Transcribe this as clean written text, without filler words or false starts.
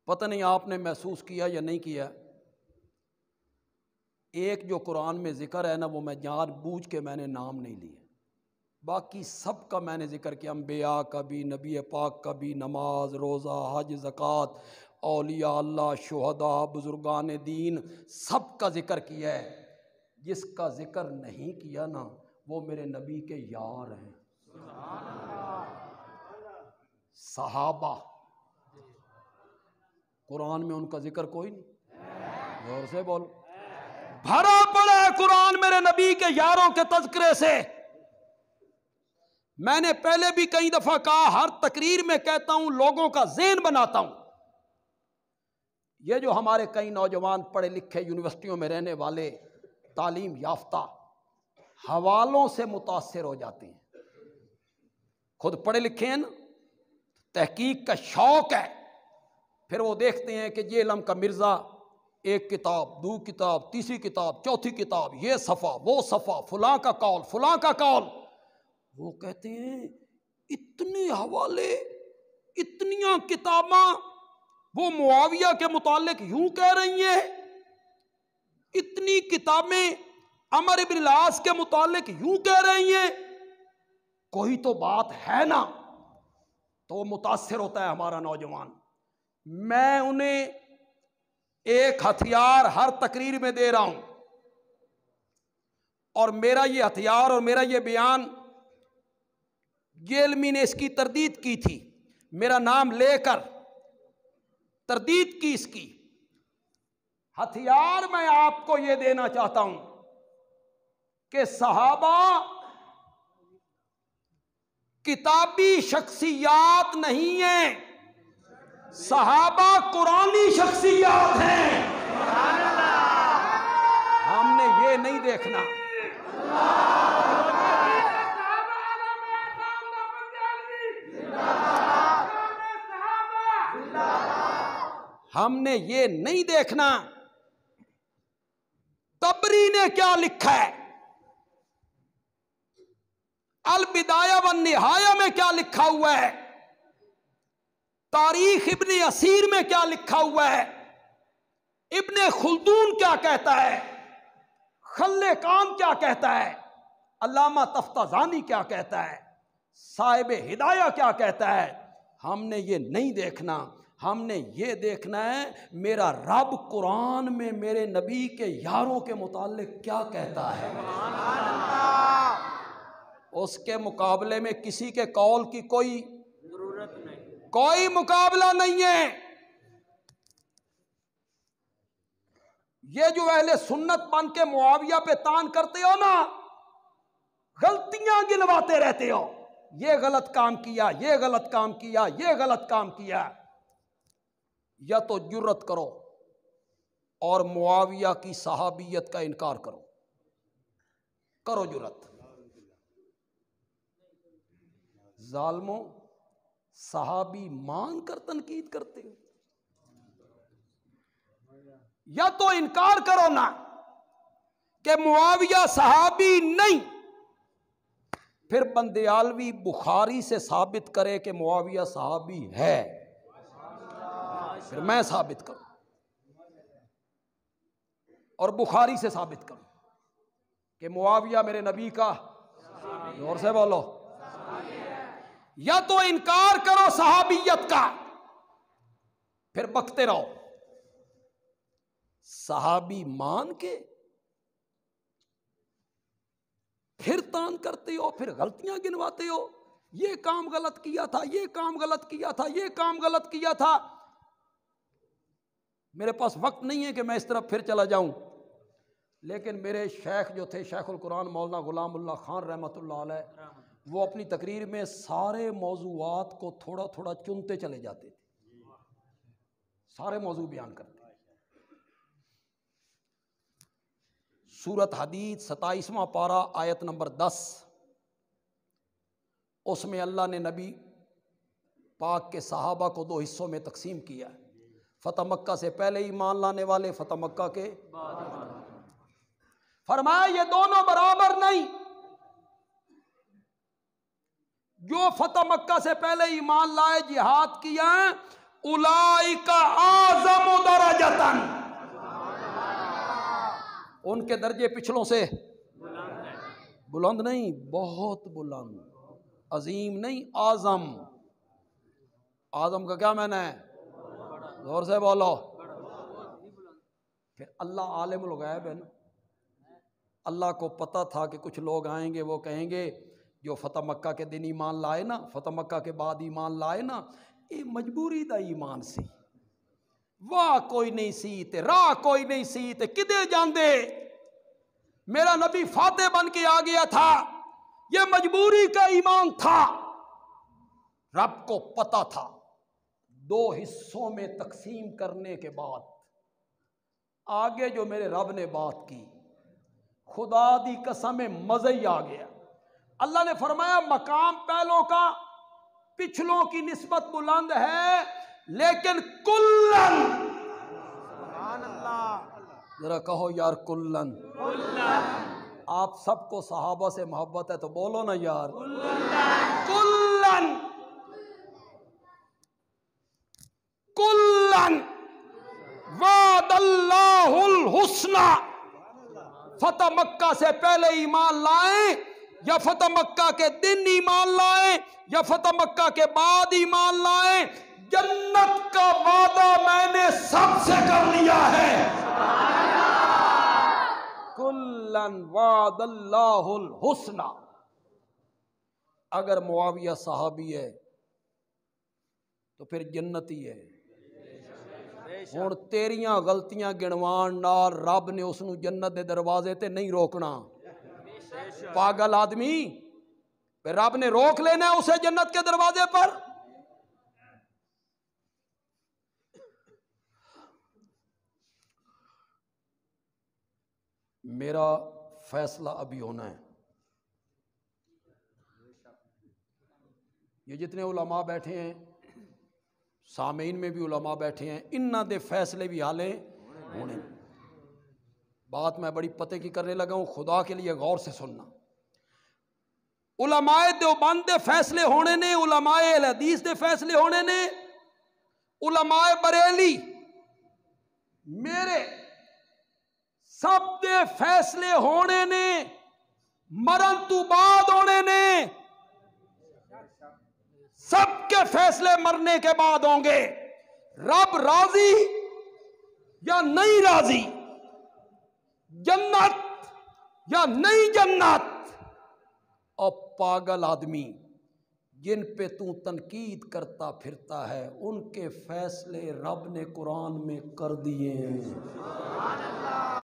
पता नहीं आपने महसूस किया या नहीं किया, एक जो कुरान में ज़िक्र है ना, वो मैं जानबूझ के मैंने नाम नहीं लिए, बाकी सब का मैंने ज़िक्र किया। अम्बिया का भी, नबी पाक का भी, नमाज, रोज़ा, हज, ज़कात, औलिया अल्लाह, शुहदा, बुजुर्गान दीन, सब का ज़िक्र किया है। जिसका ज़िक्र नहीं किया ना, वो मेरे नबी के यार हैं, सहाबा। कुरान में उनका ज़िक्र कोई नहीं। गौर से बोल, भरा पड़ा है कुरान मेरे नबी के यारों के तज़किरे से। मैंने पहले भी कई दफा कहा, हर तकरीर में कहता हूं, लोगों का ज़हन बनाता हूं। ये जो हमारे कई नौजवान पढ़े लिखे, यूनिवर्सिटियों में रहने वाले, तालीम याफ्ता, हवालों से मुतासिर हो जाते हैं। खुद पढ़े लिखे हैं ना, तहकीक का शौक है, फिर वो देखते हैं कि ये इल्म का मिर्ज़ा, एक किताब, दो किताब, तीसरी किताब, चौथी किताब, ये सफ़ा, वो सफ़ा, फुलां का कौल, फुलां का कौल। वो कहते हैं इतने हवाले, इतनियां किताबां, वो मुआविया के मुतालिक यूं कह रही हैं, इतनी किताबें अमर इब्न आस के मुतालिक यूं कह रही हैं, कोई तो बात है ना। तो वो मुतासिर होता है हमारा नौजवान। मैं उन्हें एक हथियार हर तकरीर में दे रहा हूं, और मेरा ये हथियार और मेरा ये बयान, गेलमी ने इसकी तरदीद की थी, मेरा नाम लेकर तरदीद की इसकी। हथियार मैं आपको ये देना चाहता हूं कि सहाबा किताबी शख्सियात नहीं है, सहाबा कुरानी शख्सियात हैं। हमने ये नहीं देखना, हमने ये नहीं देखना तबरी ने क्या लिखा है, अल बिदाया व निहाया में क्या लिखा हुआ है, तारीख इब्ने असीर में क्या लिखा हुआ है, इब्ने खुल्दून क्या कहता है, खल्ले कान क्या कहता है, अल्लामा तफ्ताजानी क्या कहता है, साहिब हिदाया क्या कहता है। हमने ये नहीं देखना, हमने ये देखना है मेरा रब कुरान में मेरे नबी के यारों के मुतालिक क्या कहता है। उसके मुकाबले में किसी के कौल की कोई जरूरत नहीं, कोई मुकाबला नहीं है। ये जो अहले सुन्नत बन के मुआविया पे तान करते हो ना, गलतियां गिनवाते रहते हो, ये गलत काम किया, ये गलत काम किया, ये गलत काम किया। या तो जुर्रत करो और मुआविया की सहाबियत का इनकार करो, करो जुर्रत। जालमो, सहाबी मान कर तनकीद करते हो, या तो इनकार करो ना कि मुआविया सहाबी नहीं, फिर बंदयालवी बुखारी से साबित करे कि मुआविया सहाबी है, फिर मैं साबित करूं और बुखारी से साबित करूं कि मुआविया मेरे नबी का, जोर से बोलो, या तो इनकार करो सहाबियत का, फिर बकते रहो। सहाबी मान के फिर तान करते हो, फिर गलतियां गिनवाते हो, ये काम गलत किया था, ये काम गलत किया था, ये काम गलत किया था। मेरे पास वक्त नहीं है कि मैं इस तरफ फिर चला जाऊं, लेकिन मेरे शेख जो थे, शेखुल कुरान मौलाना गुलामुल्लाह खान रहमतुल्लाह अलैह, वो अपनी तकरीर में सारे मौजूआत को थोड़ा थोड़ा चुनते चले जाते थे, सारे मौजू बयान करते। सूरत हदीद 27वां पारा आयत नंबर 10, उसमें अल्लाह ने नबी पाक के सहाबा को दो हिस्सों में तकसीम किया है, फतह मक्का से पहले ईमान लाने वाले, फतह मक्का के बाद। फरमाया ये दोनों बराबर नहीं, जो फतह मक्का से पहले ईमान लाए, जिहाद किया, उलाइका दरजतन, उनके दर्जे पिछलों से बुलंद नहीं, बहुत बुलंद, अजीम नहीं, आजम। आजम का क्या माना है? जोर से बोलो। फिर अल्लाह आलिमुल गैब है ना, अल्लाह को पता था कि कुछ लोग आएंगे, वो कहेंगे जो फतह मक्का के दिन ईमान लाए ना, फतह मक्का के बाद ईमान लाए ना, ये मजबूरी दा ईमान सी, वाह कोई नहीं सी ते राह कोई नहीं सी ते किदे जांदे, मेरा नबी फाते बन के आ गया था, ये मजबूरी का ईमान था। रब को पता था। दो हिस्सों में तकसीम करने के बाद आगे जो मेरे रब ने बात की, खुदा दी कसम मज़ा ही आ गया। अल्लाह ने फरमाया मकाम पहलों का पिछलों की निस्बत बुलंद है, लेकिन कुल्लन, जरा कहो यार कुल्लन। आप सबको सहाबा से मोहब्बत है तो बोलो ना यार कुल्लन। कुल्लन वादल्लाहुल हुस्ना। फतह मक्का से पहले ईमान लाए या फतह मक्का के दिन ईमान लाए या फतह मक्का के बाद ईमान लाए, जन्नत का वादा मैंने सबसे कर लिया है। कुल्लन वादल्लाहुल हुस्ना। अगर मुआविया सहाबी है तो फिर जन्नती है। हुण तेरियां गलतियां गिणवाण नाल रब ने उसनू जन्नत दे दरवाजे ते नहीं रोकना। पागल आदमी, रब ने रोक लेना है उसे जन्नत के दरवाजे पर। मेरा फैसला अभी होना है। ये जितने उलमा बैठे हैं, सामीन में भी उलमा बैठे हैं, इन्ना दे फैसले भी हाले होने। बात मैं बड़ी पते की करने लगा हूं, खुदा के लिए गौर से सुनना। उलमाए देवबंद दे फैसले होने ने, उलमाए अहले हदीस दे फैसले होने ने, उलमाए बरेली मेरे सब दे फैसले होने ने, मरण तू बाद होने ने। सबके फैसले मरने के बाद होंगे। रब राजी या नहीं राजी, जन्नत या नहीं जन्नत। और पागल आदमी जिन पे तू तनकीद करता फिरता है, उनके फैसले रब ने कुरान में कर दिए हैं।